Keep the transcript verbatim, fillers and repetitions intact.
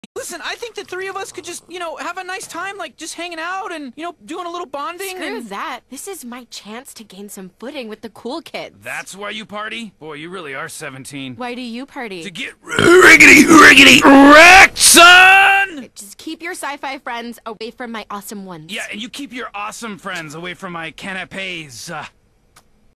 Listen, I think the three of us could just, you know, have a nice time, like, just hanging out and, you know, doing a little bonding. Screw and... that. This is my chance to gain some footing with the cool kids. That's why you party? Boy, you really are seventeen. Why do you party? To get riggedy, riggedy wrecked, son! Just keep your sci-fi friends away from my awesome ones. Yeah, and you keep your awesome friends away from my canapes. Uh,